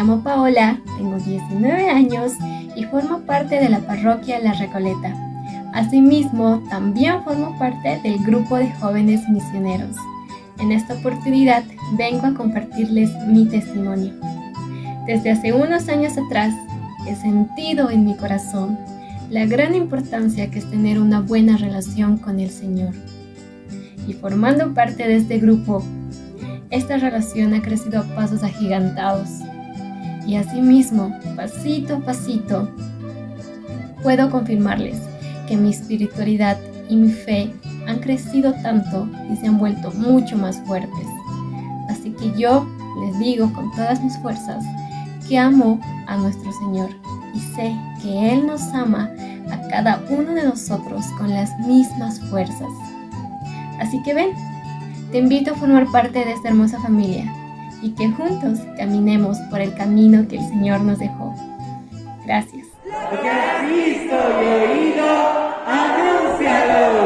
llamo Paola, tengo 19 años y formo parte de la parroquia La Recoleta. Asimismo, también formo parte del grupo de jóvenes misioneros. En esta oportunidad vengo a compartirles mi testimonio. Desde hace unos años atrás he sentido en mi corazón la gran importancia que es tener una buena relación con el Señor. Y formando parte de este grupo, esta relación ha crecido a pasos agigantados. Y asimismo, pasito a pasito, puedo confirmarles que mi espiritualidad y mi fe han crecido tanto y se han vuelto mucho más fuertes. Así que yo les digo con todas mis fuerzas que amo a nuestro Señor y sé que Él nos ama a cada uno de nosotros con las mismas fuerzas. Así que ven, te invito a formar parte de esta hermosa familia y que juntos caminemos por el camino que el Señor nos dejó. Gracias. Lo que has visto y oído, anúncialo.